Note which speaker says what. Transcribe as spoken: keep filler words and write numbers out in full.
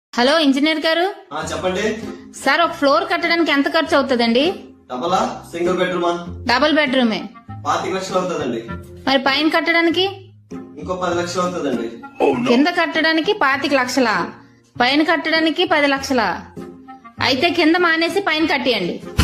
Speaker 1: Hello engineer గారు.
Speaker 2: ఆ చెప్పండి
Speaker 1: సార్ ఒక ఫ్లోర్ కట్టడానికి ఎంత ఖర్చు అవుతుందండి?
Speaker 2: డబలా సింగిల్ బెడ్రూమా?
Speaker 1: డబుల్ బెడ్రూమే.
Speaker 2: పాతిక లక్షలు అవుతుందండి.
Speaker 1: మరి పైన కట్టడానికి?
Speaker 2: ఇంకో పది లక్షలు అవుతుందండి.
Speaker 1: కింద కట్టడానికి పాతిక లక్షలా, పైన కట్టడానికి పది లక్షలా? అయితే కింద మానేసి పైన కట్టేయండి.